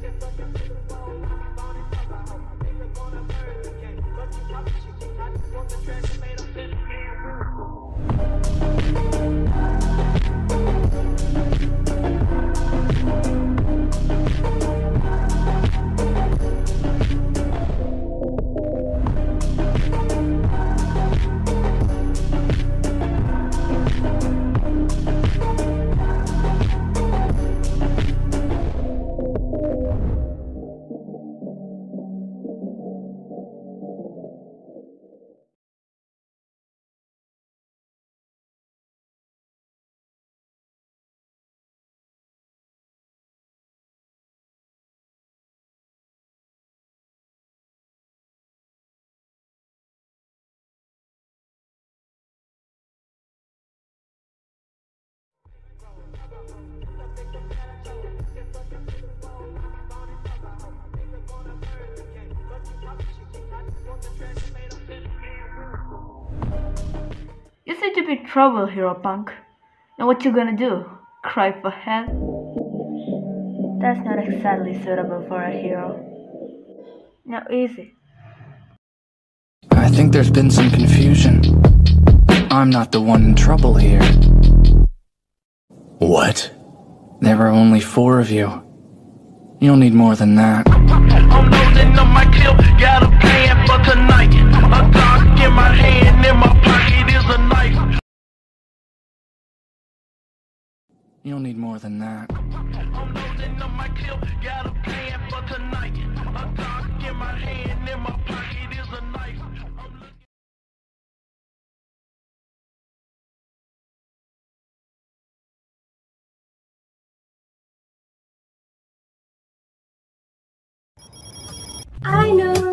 You seem to be in trouble, hero punk. Now what you gonna do? Cry for help? That's not exactly suitable for a hero. Now easy. I think there's been some confusion. I'm not the one in trouble here. What? There are only 4 of you. You'll need more than that. I'm loading up my clip, got a plan for tonight. A Glock in my hand, in my pocket is a knife. You'll need more than that. I'm loading up my clip, got a plan for tonight. A Glock in my hand, in my pocket is a knife. I know